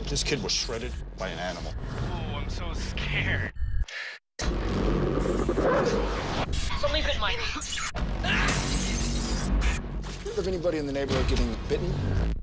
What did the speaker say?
This kid was shredded by an animal. Oh, I'm so scared. Something bit my knee. Heard of anybody in the neighborhood getting bitten?